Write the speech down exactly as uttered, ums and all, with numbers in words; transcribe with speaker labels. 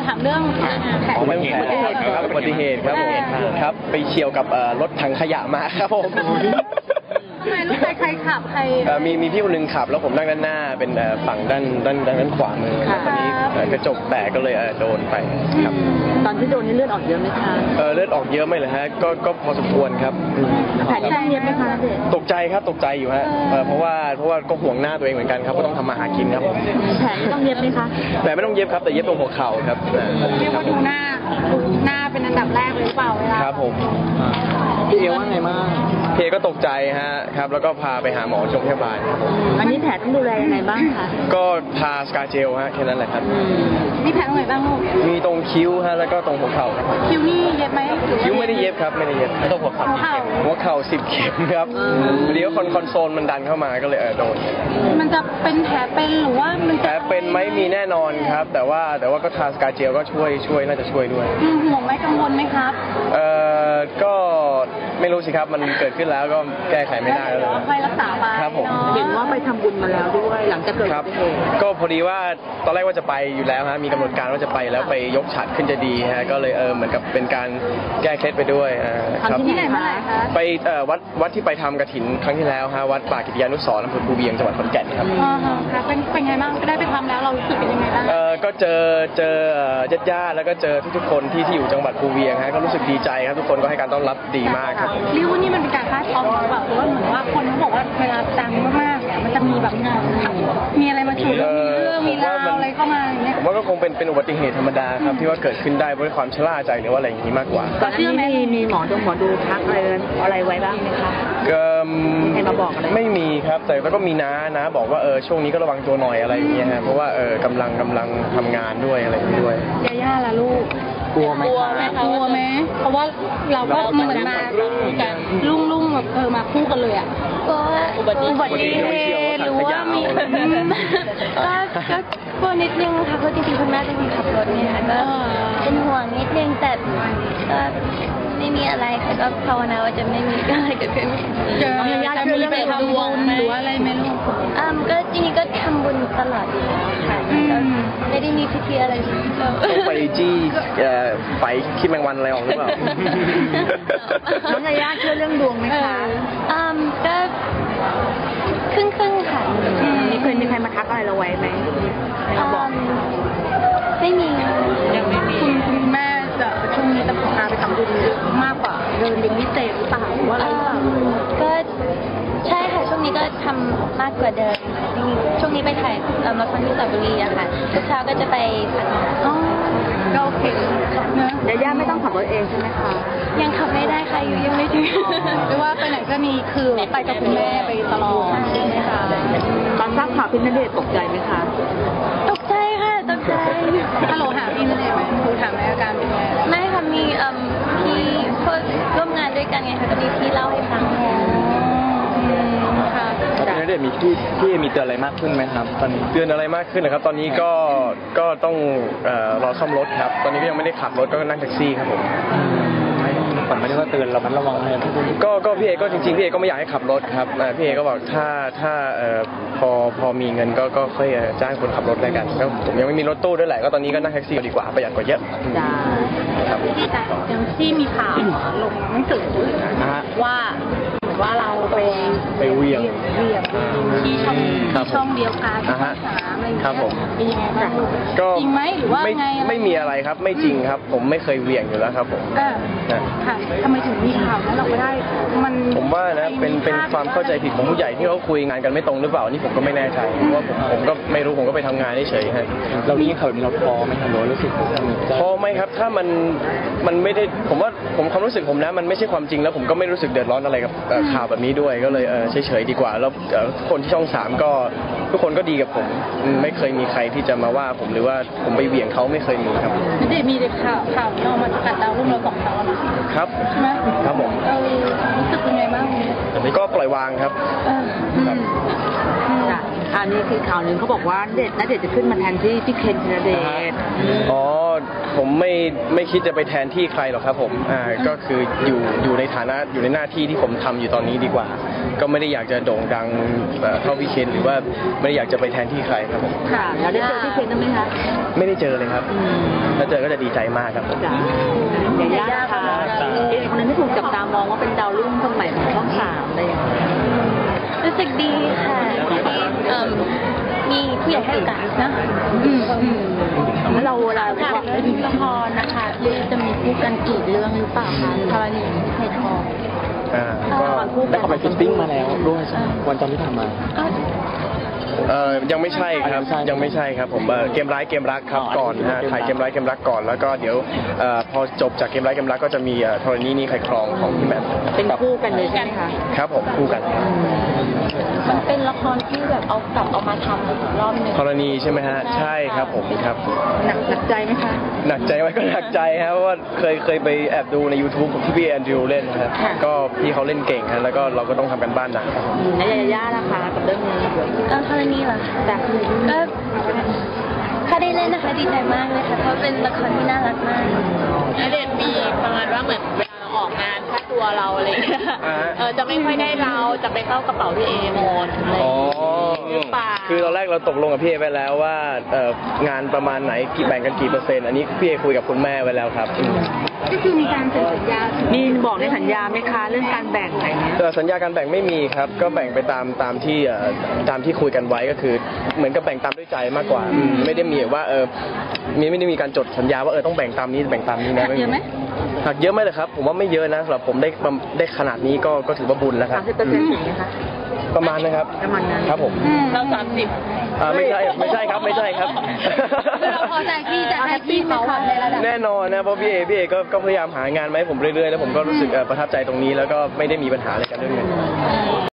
Speaker 1: ถามเรื่องแผล
Speaker 2: อุบัติเหตุครับอุบัติเหตุครับผมครับไปเฉี่ยวกับรถถังขยะมาครับผม
Speaker 1: ทำไมรถใครขับใคร
Speaker 2: มีมีพี่คนหนึ่งขับแล้วผมนั่งด้านหน้าเป็นฝั่งด้านด้านด้านขวามือตอนนี้กระจกแตกก็เลยโดนไปครับ
Speaker 3: ตอนที่โดนนี่เลือดออกเยอะไหมคะ
Speaker 2: เออเลือดออกเยอะไหมเหรอฮะก็ก็พอสมควรครับ
Speaker 3: แผลที่ต้องเย็บไหมคะ
Speaker 2: ตกใจครับตกใจอยู่ฮะเพราะว่าเพราะว่าก็ห่วงหน้าตัวเองเหมือนกันครับก็ต้องทำมาหากินครับ
Speaker 3: แผลที่ต้องเย็บไหมคะ
Speaker 2: แผลไม่ต้องเย็บครับแต่เย็บตรงหัวเข่าครับ
Speaker 1: เรียกว่าดูหน้าดูหน้าเป็นอันดับแรกเลยหรือเปล่าเวลา
Speaker 2: ครับผมพี่เอว่าไงบ้างพี่เอก็ตกใจฮะครับแล้วก็พาไปหาหมอโรงพยาบาล
Speaker 3: อันนี้แผลต้องดูแลยังไงบ้างคะ
Speaker 2: ก็ทาสกาเจลฮะแค่นั้นแหละครับ
Speaker 1: มีแผลตรงไหนบ้างลูก
Speaker 2: มีตรงคิ้วฮะแล้วก็ตรงหัวเข่า
Speaker 1: คิ้วนี่เย็บไหม
Speaker 2: คิ้วไม่ได้เย็บครับไม่ได้เย็บตรงหัวเข่าหัวเข่าสิบเข็มครับเดี๋ยวคอนคอนโซลมันดันเข้ามาก็เลยเออโดน
Speaker 1: มันจะเป็นแผลเป็นหรือว่ามัน
Speaker 2: แผลเป็นไหมมีแน่นอนครับแต่ว่าแต่ว่าก็ทาสกาเจลก็ช่วยช่วยน่าจะช่วยด้วย
Speaker 1: ห่วงไหมกังวลไหมครับ
Speaker 2: เอ่อก็ไม่รู้สิครับมันเกิดขึ้นแล้วก็แก้ไขไม่ได้แล้ว
Speaker 1: ค่อยรักษาไป
Speaker 2: ครับผม
Speaker 3: เห็นว่าไปทำบุญมาแล้วด้วยหลังจากเกิด
Speaker 2: เหตุก็พอดีว่าตอนแรกว่าจะไปอยู่แล้วฮะมีกำหนดการว่าจะไปแล้วไปยกฉัตรขึ้นจะดีฮะก็เลยเออเหมือนกับเป็นการแก้เคล็ดไปด้วย
Speaker 1: ครับที่ไหนมา
Speaker 2: ไปวัดวัดที่ไปทำกฐินครั้งที่แล้วฮะวัดป่ากิติยานุสรณ์อำเภอภูเวียงจังหวัดขอนแก่นครับ
Speaker 1: อ๋อค่ะเป็นเป็นไงบ้างได้ไปทำแล้วเรารู้สึกเป็นยังไงบ้าง
Speaker 2: เออก็เจอเจอญาติญาติแล้วก็เจอทุกๆคนที่ที่อยู่จังหวัดภูเวียงฮะก็รู้สึกดีใจครับทุกคนก็ให้การต้อนรับดีมากครับ
Speaker 1: เรียกว่านี่มันเป็นการคาดเดาหรือเปล่าเพราะว่าเหมือนว่าคนเขาบอกว่าเวลาดังมากๆเนี่ยมันจะมีแบบมีอะไรมาฉุดมีเรื่องมีราวอะไรเข้ามาอย่างเงี้ย
Speaker 2: ผมว่าก็คงเป็นเป็นอุบัติเหตุธรรมดาครับที่ว่าเกิดขึ้นได้ด้วยความชราใจหรือว่าอะไรอย่างนี้มากกว่า
Speaker 3: ตอนนี้มีมีหมอดูหมอดูทักอะไรอะไรไว้บ้างไหมคะ
Speaker 2: ก็
Speaker 3: ใครมาบอกอะไร
Speaker 2: ไม่มีครับแต่แล้วก็มีน้านะบอกว่าเออช่วงนี้ก็ระวังตัวหน่อยอะไรอย่างเงี้ยฮะเพราะว่าเออกำลังกำลังทำงานด้วยอะไรด้วย
Speaker 1: ย่าย่าล่ะลูก
Speaker 2: กลัวไหม
Speaker 1: กลัวไหมกลัวไหมเพราะว่าเราก็เหมือนมากันลุ่งลุ่งแบบเออมาคู่กันเลยอ่ะ
Speaker 4: ก็
Speaker 1: อุบัติเหตุหรือว่ามีก็
Speaker 4: ก็กลัวนิดนึงค่ะเพราะจริงๆคุณแม่เป็นคนขับรถเนี่ยค่ะก็เป็นห่วงนิดนึงแต่ก็ไม่มีอะไรค่ะก็ภาวนาว่าจะไม่มีอะไรเกิดขึ้น
Speaker 1: จะมีไปทำบุญหรือว่าอะไรไหมลูก
Speaker 4: อ่าก็จริงๆก็ทำบุญตลอดอยู่แล้วค่ะไม่ได้มีพิธีอะไร
Speaker 2: ต้องไปจี้ไฟคิดแมงวันอะไรออกหรือเปล่า
Speaker 3: น้องยาย่าเชื่อเรื่องดวงไหมคะ
Speaker 4: อ่าก็ครึ่งครึ่งค่ะ
Speaker 3: มีเคยมีใครมาทักอะไรเราไว้ไหม
Speaker 4: เราบอกไม่มี
Speaker 1: ยังไม่มีคุณแม่จะช่วงนี้จะพาไปทำบุญเยอะมากกว่าเดินเป็นพิเศษหรือเปล่าหรือว่าอะไรหรือเปล่า
Speaker 4: ก็ใช่ค่ะช่วงนี้ก็ทำมากกว่าเดิมช่วงนี้ไปถ่ายละครที่สระบุรีอะค่ะทุกเช้าก็จะไปพัก
Speaker 1: อ๋อก็โอเค
Speaker 3: นะยาย่าไม่ต้องขับรถเองใช่ไหมคะ
Speaker 4: ยังขับไม่ได้ค่ะอยู่ยังไม่ถึง
Speaker 1: หรือว่าไปไหนก็มีคือไปกับคุณแม่ไปตลอดใช่ไหมคะ
Speaker 3: ตอนทราบข่าวพี่ณเดชน์ตกใจไหมคะ
Speaker 4: ตกใจค่ะตกใจ
Speaker 1: ฮัลโหลหาพี่ณเดชน์ไหมคุยถามในอาการเป็นไง
Speaker 4: ไม่ค่ะมีพี่คนร่วมงานด้วยกันไงค่ะก็มีพี่เล่าให้ฟัง
Speaker 1: ค่ะ
Speaker 2: ณเดชน์มีพี่พี่มีเตือนอะไรมากขึ้นไหมครับตอนนี้เตือนอะไรมากขึ้นนะครับตอนนี้ก็ก็ต้องรอซ่อมรถครับตอนนี้ก็ยังไม่ได้ขับรถก็นั่งแท็กซี่ครับผมผมไม่ได้ว่าเตือนเรามันระวังเลยก็ก็พี่เอก็จริงๆพี่เอก็ไม่อยากให้ขับรถครับพี่เอก็บอกถ้าถ้าพอพอมีเงินก็ก็ค่อยจ้างคนขับรถได้กันก็ผมยังไม่มีรถตู้ด้วยแหละก็ตอนนี้ก็นั่งแท็กซี่ดีกว่าประหยัดกว่าเยอะ
Speaker 1: ครับอย่างที่มีข่าวลงหนังสือว่าว่าเราไป
Speaker 2: ไปเวียง
Speaker 1: เวียงที่ช่องที่ช่องเดียวกันช่องสามอะไรอย่างเงี้ยเป็นยังไงบ้างก็จริงไหมหรือว่าไง
Speaker 2: ไม่มีอะไรครับไม่จริงครับผมไม่เคยเวียงอยู่แล้วครับผม
Speaker 1: ค่ะทำไมถึงมีข่าวนั้นเราไม่ได้มัน
Speaker 2: ผมว่านะเป็นเป็นความเข้าใจผิดของผู้ใหญ่ที่เขาคุยงานกันไม่ตรงหรือเปล่านี่ผมก็ไม่แน่ใจเพราะว่าผมผมก็ไม่รู้ผมก็ไปทำงานเฉยๆฮะ
Speaker 5: เรานี่เขาเราพอไหมครับเรารู้สึก
Speaker 2: พอไหมครับถ้ามันมันไม่ได้ผมว่าผมความรู้สึกผมนะมันไม่ใช่ความจริงแล้วผมก็ไม่รู้สึกเดือดร้อนอะไรกับข่าวแบบนี้ด้วยก็เลยเฉยๆดีกว่าแล้วคนที่ช่องสามก็ทุกคนก็ดีกับผมไม่เคยมีใครที่จะมาว่าผมหรือว่าผมไปเหวี่ยงเขาไม่เคยมีครับ
Speaker 1: ไม่ได้มีเด็กข่าวข่าวเรามากัดดาวรุ่งเราสองดาว
Speaker 2: ครับ
Speaker 1: ใช่ไหม
Speaker 2: ครับผม
Speaker 1: รู้สึกยังไงบ้าง
Speaker 2: อันนี้ก็ปล่อยวางครับ
Speaker 3: ครับอันนี้คือข่าวหนึ่งเขาบอกว่าเด็ดณเดชน์จะขึ้นมาแทนที่พี่เคนธีรเดช
Speaker 2: อ๋อผมไม่ไม่คิดจะไปแทนที่ใครหรอกครับผมอ่าก็คืออยู่อยู่ในฐานะอยู่ในหน้าที่ที่ผมทำอยู่ตอนนี้ดีกว่า ก็ไม่ได้อยากจะโด่งดังเอ่อเท่าพี่เคนหรือว่าไม่ได้อยากจะไปแทนที่ใครครับผม
Speaker 3: ค่ะแล้วได้เจอพี่เคนบ้างไหมคะ
Speaker 2: ไม่ได้เจอเลยครับถ้าเจอก็จะดีใจมากครับผม
Speaker 3: จ้ะยาย่าค่ะเอกคนนึงที่ถูกจับตามองว่าเป็นดาวรุ่งคนใหม่ของช่องสามอะไรอย่างเงี้ย
Speaker 4: รู้สึกดีค่ะที่เอิ่มมีผู้ใหญ่ให้โอกาสนะ
Speaker 1: อืมอืม
Speaker 3: แล้วเราเวลา
Speaker 4: ถามเรื่องละครนะคะจะมีคู่กันกี่เรื่องหรือเปล่าคะธรณีไทยทอง
Speaker 2: อ่าก็
Speaker 5: ได้เข้าไปฟิตติ้งมาแล้วด้วยวันจันทร์ที่ผ่านมา
Speaker 4: ก็
Speaker 2: เอ่อยังไม่ใช่ครับยังไม่ใช่ครับผมเอ่อเกมร้ายเกมรักครับก่อนฮะถ่ายเกมร้ายเกมรักก่อนแล้วก็เดี๋ยวเอ่อพอจบจากเกมร้ายเกมรักก็จะมีเอ่อธรณีนี่ใครครองของพี่แมท
Speaker 3: เป็นคู่กันเลยใช่ไหมคะ
Speaker 2: ครับผมคู่กัน
Speaker 4: มันเป็นละครที่แบบเอากลับเอามาทำอีกรอบหนึ่ง
Speaker 2: ธรณีใช่ไหมฮะใช่ครับผมครับ
Speaker 3: หนักหนักใจไหมคะ
Speaker 2: หนักใจไหมก็หนักใจครับเพราะว่าเคยเคยไปแอบดูใน YouTube ของที่พี่แอนดริวเล่นนะครับก็พี่เขาเล่นเก่งครับแล้วก็เราก็ต้องทำกันบ้านหนักครับ
Speaker 3: อืมแล้วยาย่าล่ะคะกับเรื่องนี้
Speaker 4: เออธรณีเหรอคะ
Speaker 3: แต่คือ
Speaker 4: ก็ถ้าได้เล่นนะคะดีใจมากเลยค่ะเพราะเป็นละครที่น่ารักมาก
Speaker 6: ณเดชน์มีประมาณว่าเหมือนเวลาเราออกงานค่าตัวเราอะไรอย่างเงี้ย
Speaker 2: อ่าฮะ
Speaker 6: เออจะไม่ค่อยได้เราจะไปเข้ากระเป๋าพี่เอหมดอะไรอย่าง
Speaker 2: อ๋อ
Speaker 6: เงี้ยหรือเปล่า
Speaker 2: คือตอนแรกเราตกลงกับพี่เอไปแล้วว่าเอ่องานประมาณไหนกี่แบ่งกันกี่เปอร์เซ็นต์อันนี้พี่เอคุยกับคุณแม่ไว้แล้วครับอืม
Speaker 1: ก็คือมีการเซ็นสัญญา
Speaker 3: มีบอกในสัญญาไหมคะเรื่องการแบ่งอะไรเงี้ย
Speaker 2: แต่สัญญาการแบ่งไม่มีครับ ก็แบ่งไปตามตามที่เอ่อตามที่คุยกันไว้ก็คือ เหมือนกับแบ่งตามด้วยใจมากกว่าอืมไม่ได้มีว่าเออมีไม่ได้มีการจดสัญญาว่าเออต้องแบ่งตามนี้แบ่งตามนี้นะ
Speaker 1: หักเยอะไหม
Speaker 2: หักเยอะไหมเลยครับ ผมว่าไม่เยอะนะสำหรับผมได้ได้ขนาดนี้ก็ก็ถือว่าบุญแล้วค
Speaker 3: สา
Speaker 2: รั
Speaker 3: ม
Speaker 2: บ
Speaker 3: สิบเปอร์เซ็นต์ถึงไหมคะ
Speaker 2: ประมาณนะครับ
Speaker 3: ประมาณนั้น
Speaker 2: ครับผม
Speaker 1: อืม
Speaker 6: เราสามสิบ
Speaker 2: อ่าไม่ใช่ไม่ใช่ครับไม่ใช่ครับ
Speaker 1: คือเราพอใจที่จะให้พี่เขาทำในระดับ
Speaker 2: แน่นอนนะเพราะพี่เอพี่เอก็ก็พยายามหางานมาให้ผมเรื่อยๆแล้วผมก็รู้สึกเอ่อประทับใจตรงนี้แล้วก็ไม่ได้มีปัญหาอะไรกันเรื่องเงิน